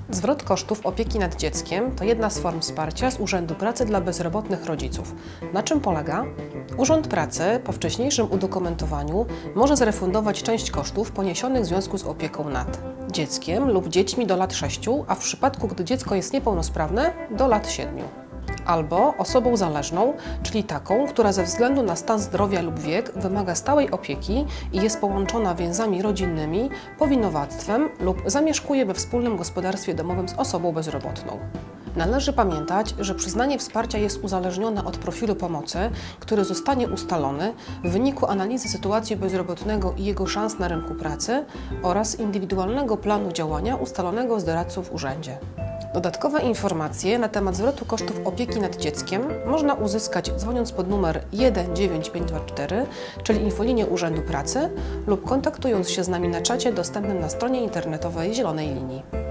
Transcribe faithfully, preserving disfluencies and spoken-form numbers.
Zwrot kosztów opieki nad dzieckiem to jedna z form wsparcia z Urzędu Pracy dla bezrobotnych rodziców. Na czym polega? Urząd Pracy po wcześniejszym udokumentowaniu może zrefundować część kosztów poniesionych w związku z opieką nad dzieckiem lub dziećmi do lat sześciu, a w przypadku, gdy dziecko jest niepełnosprawne, do lat siedmiu. Albo osobą zależną, czyli taką, która ze względu na stan zdrowia lub wiek wymaga stałej opieki i jest połączona więzami rodzinnymi, powinowactwem lub zamieszkuje we wspólnym gospodarstwie domowym z osobą bezrobotną. Należy pamiętać, że przyznanie wsparcia jest uzależnione od profilu pomocy, który zostanie ustalony w wyniku analizy sytuacji bezrobotnego i jego szans na rynku pracy oraz indywidualnego planu działania ustalonego z doradcą w urzędzie. Dodatkowe informacje na temat zwrotu kosztów opieki nad dzieckiem można uzyskać dzwoniąc pod numer jeden dziewięć pięć dwa cztery, czyli infolinię Urzędu Pracy, lub kontaktując się z nami na czacie dostępnym na stronie internetowej Zielonej Linii.